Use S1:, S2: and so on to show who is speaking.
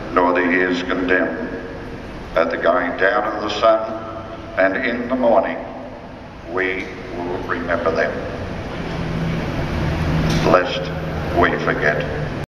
S1: nor the years condemn. At the going down of the sun and in the morning, we will remember them, lest we forget.